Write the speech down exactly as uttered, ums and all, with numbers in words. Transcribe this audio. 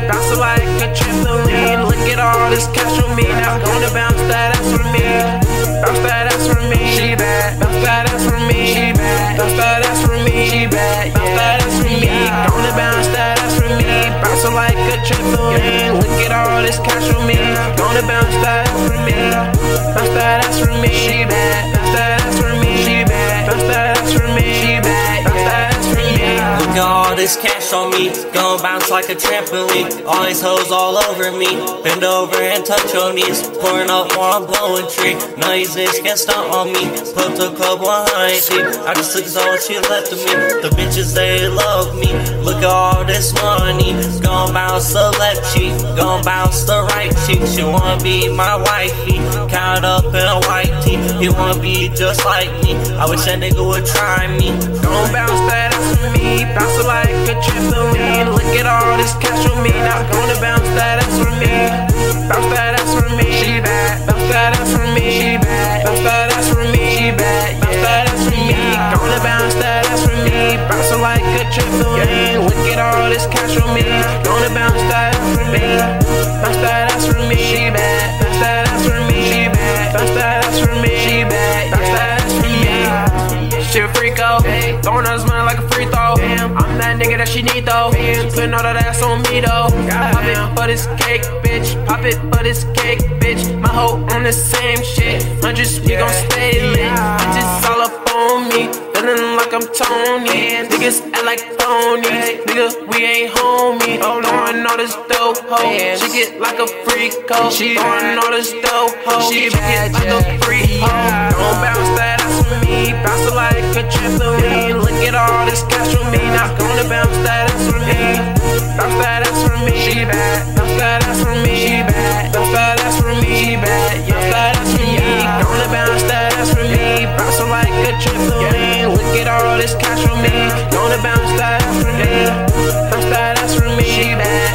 bouncing like a trampoline. Look at all this cash on me, now gonna bounce that ass for me. Bounce that ass for me, she bad. Bounce that ass for me, she bad. Bounce that ass for me, she bad. Bounce that ass for me, gonna bounce that ass for me. Bouncing like a trampoline. Look at all this cash on me, gonna bounce that ass for me. Bounce that ass for me, she bad. Bounce that ass for me, she bad. Bounce that ass for me, she bad. Bounce that ass for me. Look at all this cash on me, gon' bounce like a trampoline. All these hoes all over me, bend over and touch your knees. Pouring up while I'm blowing tree. None of these niggas can stunt on me. Put the club behind me. I just look at all she left of me. The bitches, they love me. Look at all this money, gon' bounce the left cheek, gon' bounce the right cheek. She wanna be my wifey, count up in a white tee. He wanna be just like me, I wish that nigga would try me. Gon' bounce that ass for me, bounce it like a trampoline. Look at all this cash on me, now gonna bounce that ass for me. Bounce that ass for me, she bad. Bounce that ass for me, she bad. Bounce that ass for me, she bad. Bounce that ass for me, gonna bounce that ass for me. Bounce it like a trampoline. Look at all this cash on me, gonna bounce that ass for me. Bounce that ass for me, she bad. Bounce that ass for me, she bad. Bounce that ass for me, she bad. Bounce that ass for me. She a freak out, throwing her money like a free throw. I'm that nigga that she need though. She putting all that ass on me though. Pop it for this cake, bitch. Pop it for this cake, bitch. My hoe on the same shit. Hundreds, we gon' stay lit. Bitches all up on me, feeling like I'm Tony. Niggas act like phonies, nigga, we ain't homie. Throwing all this dope hoe, she get like a freak hoe. She throwing all this dope hoe, she get like a freak hoe. Don't bounce that ass for me, bounce it like a trampoline. Look at all this cash on me, now gonna bounce that ass for me. Bounce that ass for me, she bad. Bounce that ass for me, she bad. Bounce that ass for me, she bad. Bounce that ass for me, gonna bounce that ass for me. Bounce it like a trampoline. Look at all this cash on me, gonna bounce that ass for me. Bounce that ass for me, she bad.